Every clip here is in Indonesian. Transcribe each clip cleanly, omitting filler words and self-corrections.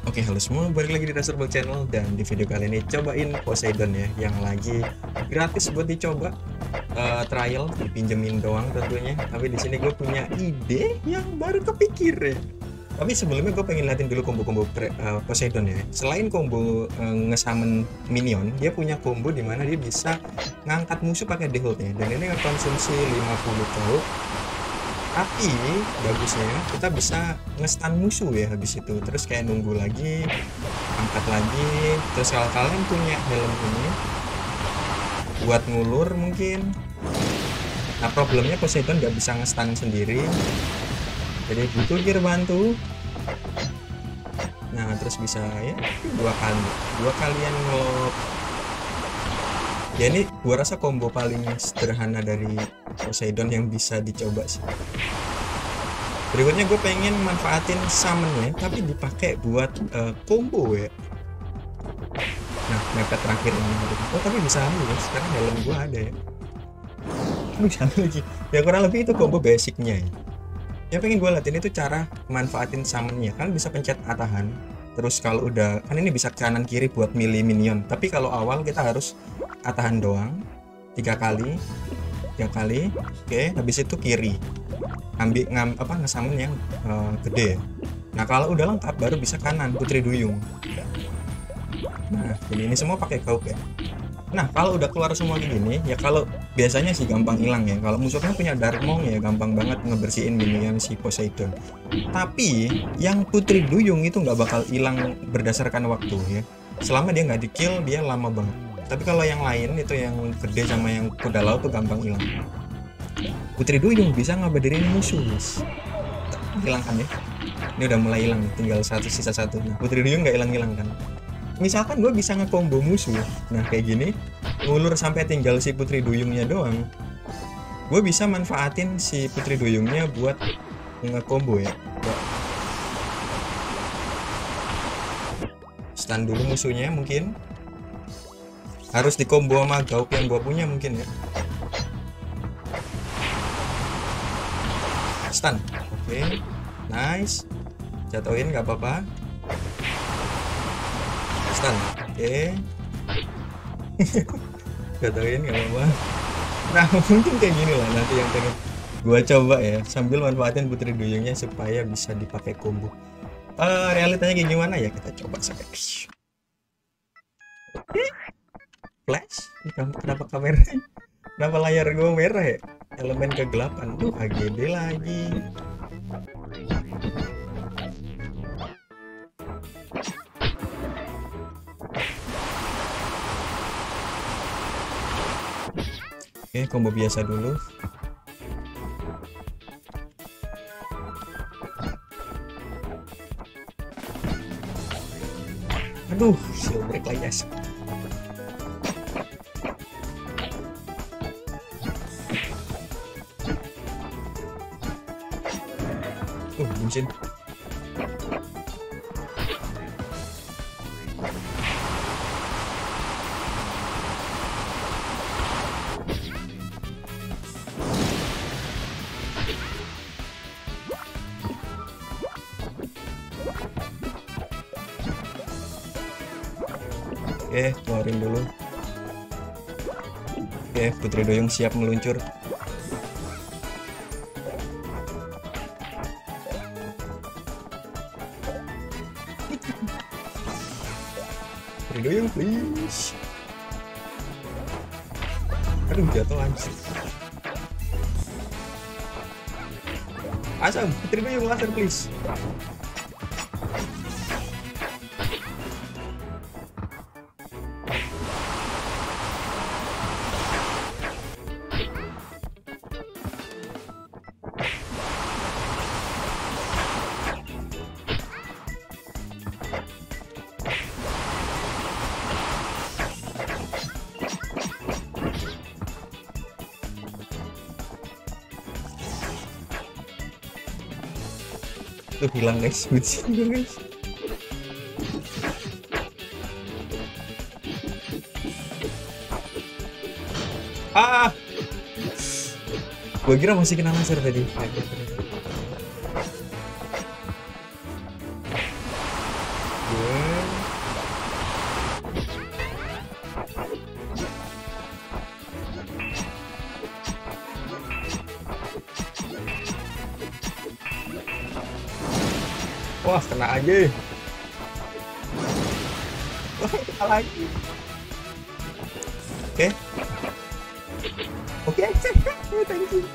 Oke, halo semua, balik lagi di Rasterball Channel dan di video kali ini cobain Poseidon ya yang lagi gratis buat dicoba trial, dipinjemin doang tentunya. Tapi di sini gue punya ide yang baru kepikir ya. Tapi sebelumnya gue pengen liatin dulu combo-combo Poseidon ya. Selain combo ngesummon minion, dia punya combo dimana dia bisa ngangkat musuh pakai default ya. Dan ini konsumsi 50 gold, tapi bagusnya kita bisa nge-stun musuh ya habis itu, terus kayak nunggu lagi, angkat lagi. Terus kalau kalian punya helm ini buat ngulur mungkin. Nah problemnya Poseidon nggak bisa nge-stun sendiri, jadi butuh gear bantu. Nah terus bisa ya dua kalian ngelop ya. Ini gua rasa combo paling sederhana dari Poseidon yang bisa dicoba sih. Berikutnya gue pengen manfaatin summonnya tapi dipakai buat combo ya. Nah mepet terakhir ini, oh tapi bisa ambil ya, sekarang helm gue ada ya. Bisa ambil lagi ya, kurang lebih itu combo basicnya ya. Yang pengen gue latihan itu cara manfaatin summonnya. Kan bisa pencet atahan, terus kalau udah kan ini bisa kanan kiri buat milih minion, tapi kalau awal kita harus atahan doang 3 kali. Oke, habis itu kiri ambil ngesamen yang gede. Nah kalau udah lengkap baru bisa kanan putri duyung. Nah jadi ini semua pakai gauk ya. Nah kalau udah keluar semua kayak gini ya, kalau biasanya sih gampang hilang ya. Kalau musuhnya punya Darkmong ya gampang banget ngebersihin minion si Poseidon. Tapi yang putri duyung itu nggak bakal hilang berdasarkan waktu ya. Selama dia nggak di kill dia lama banget. Tapi kalau yang lain itu yang gede sama yang kuda laut tuh gampang hilang. Putri duyung bisa ngabadirin musuh guys. Hilang kan ya, ini udah mulai hilang, tinggal sisa satu. Nah putri duyung nggak hilang kan. Misalkan gue bisa ngekombo musuh, nah kayak gini ngulur sampai tinggal si putri duyungnya doang, gue bisa manfaatin si putri duyungnya buat ngekombo ya. Stun dulu musuhnya, mungkin harus dikombo sama gauk yang gue punya mungkin ya. Stun, oke, nice, jatuhin nggak apa-apa. Stun, oke. Jatuhin nggak apa-apa. Nah mungkin kayak gini lah nanti yang pengen gua coba ya, sambil manfaatin putri duyungnya supaya bisa dipakai combo. Realitanya kayak gimana ya, kita coba saja. Flash, kenapa kameranya, kenapa layar gua merah ya, elemen kegelapan tuh AGD lagi. Oke, combo biasa dulu. Aduh, shield break lagi guys. Buncin. Oke, keluarin dulu. Oke, putri duyung siap meluncur. Putri duyung please. Aduh, jatuh langsung. Asam, putri duyung laser please. Tuh hilang guys, buncin guys. Ah, gue kira masih kena laser tadi. gue. Wah, kena aja. Wah, kena lagi. Oke. Oke. Thank you.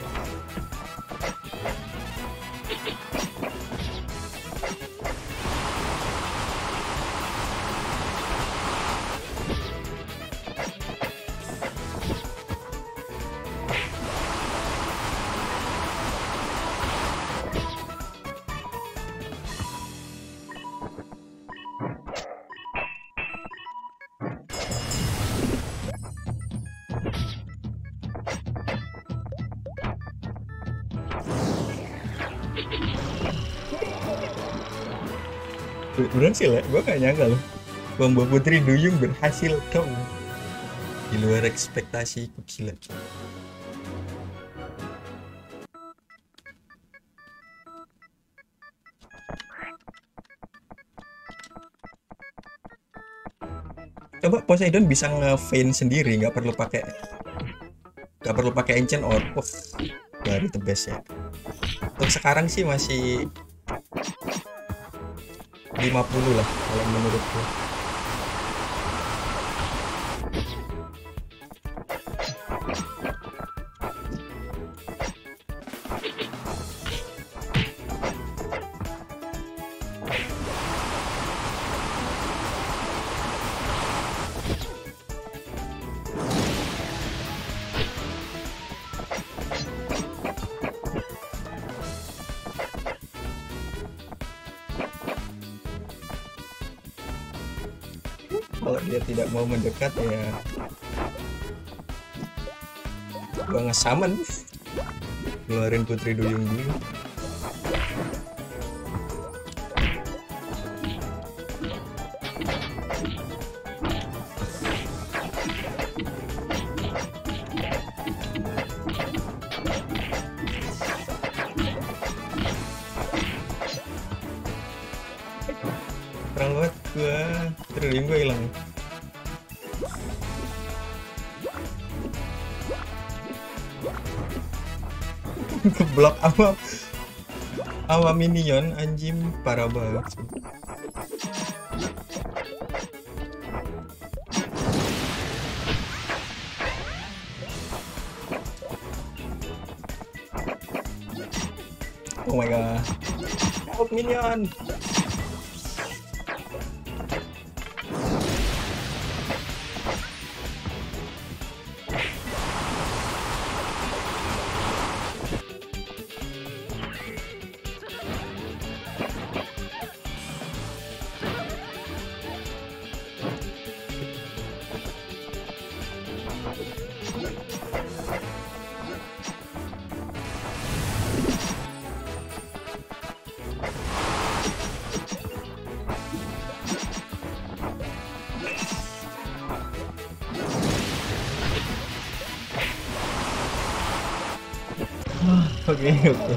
Berhasil ya, gue gak nyangka loh Combo Putri Duyung berhasil dong. Di luar ekspektasiku, gila. Coba Poseidon bisa nge-feint sendiri, nggak perlu pakai enchant orb. Baru the best ya. Untuk sekarang sih masih 50 lah kalau menurutku. Kalau dia tidak mau mendekat ya gua nge-summon, keluarin Putri Duyung dulu. Terang banget gua, Putri Duyung gua hilang. Keblok sama minion, anjing parah banget sih. Oh my god, help minion. Oke.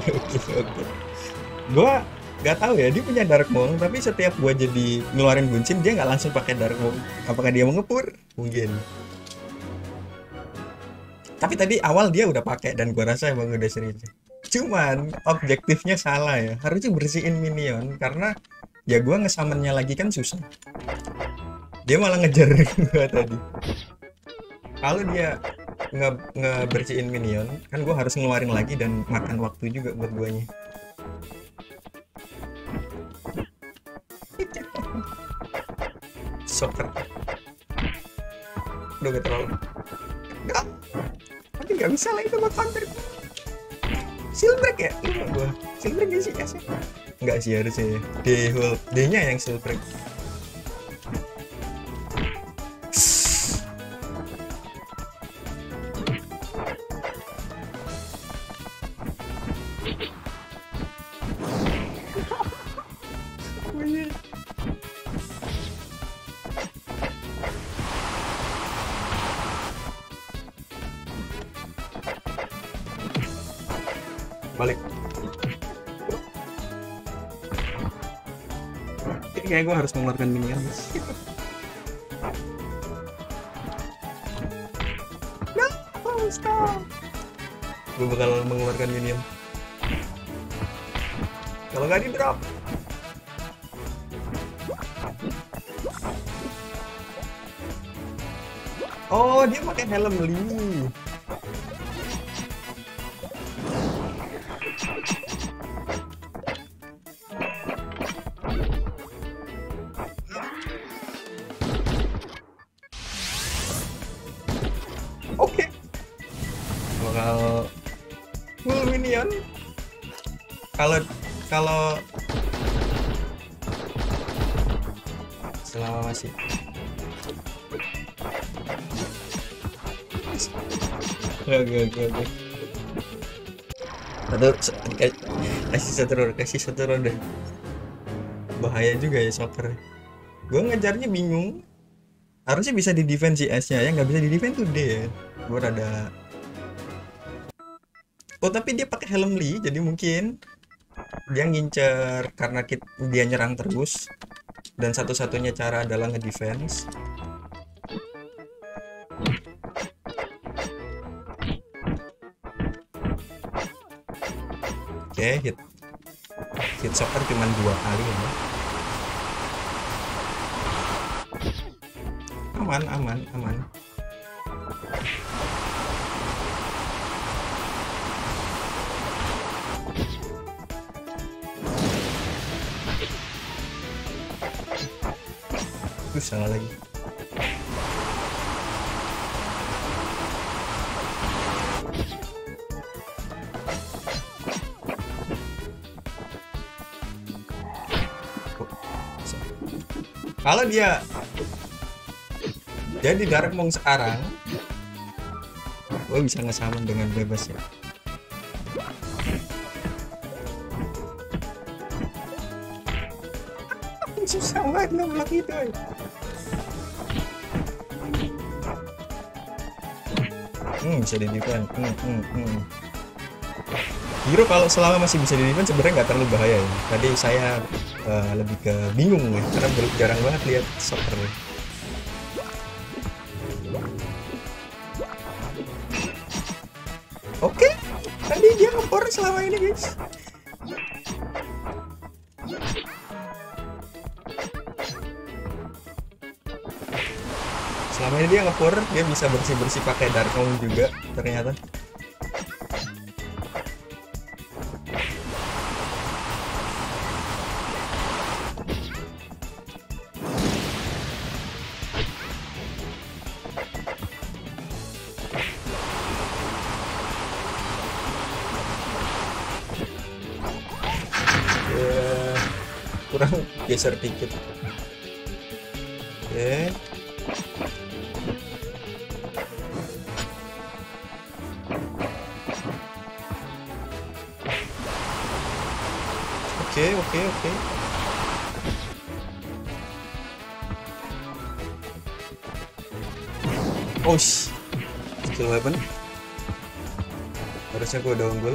Gua nggak tahu ya, dia punya Dark Monk, tapi setiap gua jadi ngeluarin Buncin dia nggak langsung pakai Dark Monk. Apakah dia mau ngepur? Mungkin. Tapi tadi awal dia udah pakai dan gua rasa emang udah serius. Cuman objektifnya salah ya. Harusnya bersihin minion karena ya gua nge-summonnya lagi kan susah. Dia malah ngejar gua tadi. Kalau dia ngebersihin minion kan gue harus ngeluarin lagi dan makan waktu juga buat guanya. Soccer udah gak terlalu tapi gak bisa lah itu buat counter. Silbreak ya gue Silbreak gak sih kasih nggak sih harusnya ya. D nya yang Silbreak. Balik. kayak gue harus mengeluarkan minion, guys. No, stop. Gue bakal mengeluarkan minion. Kalau nggak di drop. Oh, dia pakai helm Lee. Oke. Bakal full minion. Kalau selama masih oke. Kasih satu ronde. Bahaya juga ya soccer. Gue ngejarnya bingung. Harusnya bisa di defense CS-nya, ya nggak bisa di defense tuh D ya. Gue rada. Oh tapi dia pakai helm Lee, jadi mungkin dia ngincer karena dia nyerang terus dan satu-satunya cara adalah ngedefense. Oke, hit soccer cuma 2 kali ya. Aman. Salah lagi. Kalau dia jadi Dark Monk sekarang, gue bisa ngesaman dengan bebas ya. Susah banget nembak itu. Bisa di defense. Hero kalau selama masih bisa di defense sebenarnya nggak terlalu bahaya ya. Tadi saya lebih ke bingung ya, karena jarang banget lihat soccer. Oke, tadi dia ngepor selama ini guys. Selama ini dia ngepor, dia bisa bersih-bersih pakai Dark Monk juga ternyata. Kurang geser dikit. Oke. Oh, skill weapon. Harusnya gue udah unggul.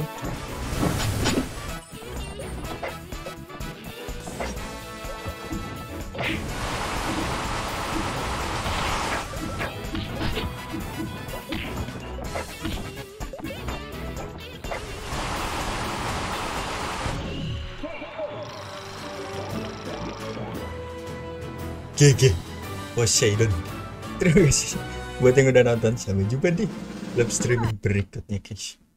GG Poseidon. Terima kasih buat yang udah nonton. Sampai jumpa di live streaming berikutnya guys.